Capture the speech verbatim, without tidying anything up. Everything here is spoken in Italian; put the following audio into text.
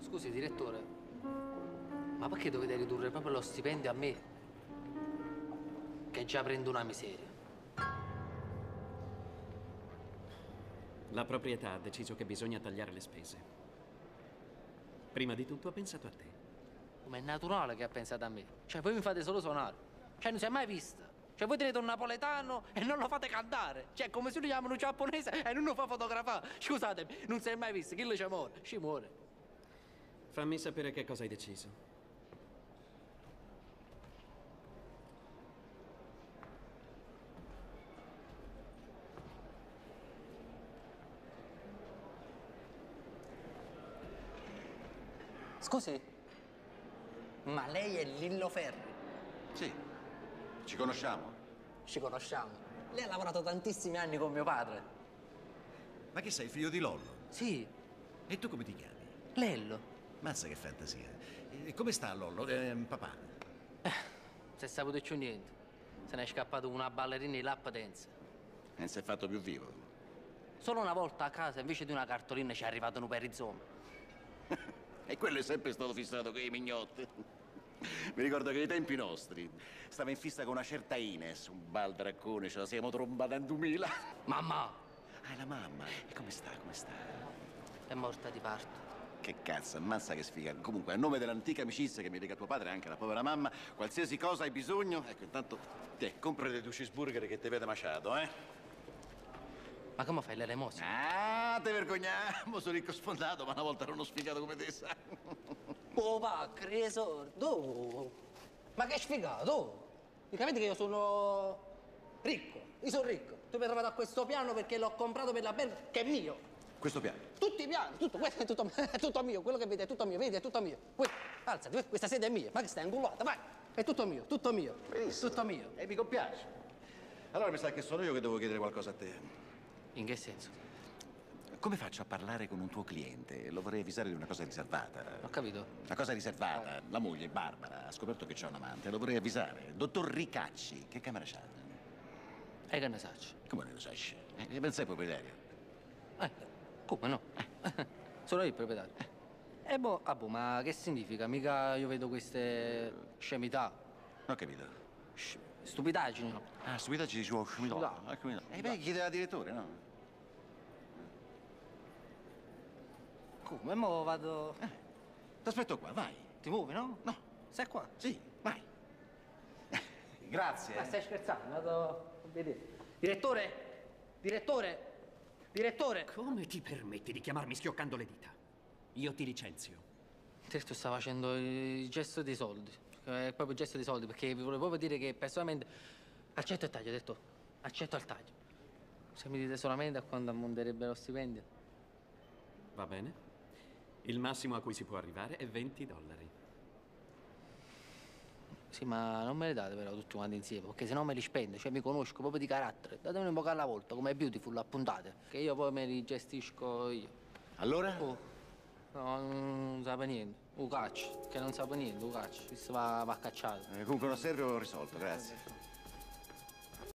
Scusi, direttore, ma perché dovete ridurre proprio lo stipendio a me? Che già prendo una miseria. La proprietà ha deciso che bisogna tagliare le spese. Prima di tutto ha pensato a te. Come è naturale che ha pensato a me. Cioè, voi mi fate solo suonare. Cioè, non si è mai vista. Cioè, voi tenete un napoletano e non lo fate cantare. Cioè, come se lo chiamano un giapponese e non lo fa fotografare. Scusatemi, non si è mai visto. Chi lo ci muore? Ci muore. Fammi sapere che cosa hai deciso. Scusi, ma lei è Lillo Ferri? Sì, ci conosciamo. Ci conosciamo. Lei ha lavorato tantissimi anni con mio padre. Ma che sei, figlio di Lollo? Sì, E tu come ti chiami? Lello. Mazza che fantasia. E come sta Lollo, eh, papà? Se saputo più niente. Se ne è scappato una ballerina di lap dance. Non si è fatto più vivo. Solo una volta a casa, invece di una cartolina, ci è arrivato un perizoma. E quello è sempre stato fissato con i mignotti. Mi ricordo che ai tempi nostri stava in fissa con una certa Ines, un baldraccone, ce la siamo trombata in duemila. Mamma! Ah, è la mamma. E come sta, come sta? È morta di parto. Che cazzo, ammazza che sfiga. Comunque, a nome dell'antica amicizia che mi lega tuo padre e anche la povera mamma, qualsiasi cosa hai bisogno, ecco, intanto, ti compra dei due cheeseburger che ti vede maciato, eh? Ma come fai l'elemosina? Ah, te vergogniamo, sono ricco sfondato, ma una volta ero uno sfigato come te, sai? Oh, va, cresor, tu! Ma che sfigato! Mi capite che io sono ricco? Io sono ricco. Tu mi hai trovato a questo piano perché l'ho comprato per la band che è mio. Questo piano? Tutti i piani, tutto, questo è tutto, è tutto mio. Quello che vedi è tutto mio, vedi, è tutto mio. Que- Alzati, questa sede è mia. Ma che stai angolata? Vai! È tutto mio, tutto mio. Benissimo. Tutto mio. E mi compiace. Allora mi sa che sono io che devo chiedere qualcosa a te. In che senso? Come faccio a parlare con un tuo cliente? Lo vorrei avvisare di una cosa riservata. Ho capito. Una cosa riservata. La moglie, Barbara, ha scoperto che c'è un amante. Lo vorrei avvisare. Dottor Ricacci, che camera c'ha? E che ne sacci? Come ne lo sai? Eh, ben sei proprietario. Eh, come no? Sono io il proprietario. E boh, ah boh, ma che significa? Mica io vedo queste scemità. Non ho capito. Sci- stupidaggini, no? Ah, stupidaggine ci vuole scimità. E beh, chiedeva direttore, no? Come? Mo vado... Eh, t'aspetto qua, vai. Ti muovi, no? No. Stai qua? Sì, vai. Grazie. Ma stai scherzando? Vado a vedere. Direttore! Direttore! Direttore! Come ti permetti di chiamarmi schioccando le dita? Io ti licenzio. Certo sta facendo il gesto dei soldi. È proprio il gesto dei soldi, perché vi volevo proprio dire che personalmente accetto il taglio, ho detto. Accetto il taglio. Se mi dite solamente a quando ammonterebbe lo stipendio. Va bene? Il massimo a cui si può arrivare è venti dollari. Sì, ma non me le date però tutti quanti insieme, perché sennò me li spendo, cioè mi conosco proprio di carattere. Datemene un po' alla volta, come Beautiful, a puntate, che io poi me li gestisco io. Allora? Oh, no, non sape niente. Un caccio, che non sape niente, un caccio. Questo va, va cacciato. Eh, comunque non serve, ho risolto, grazie.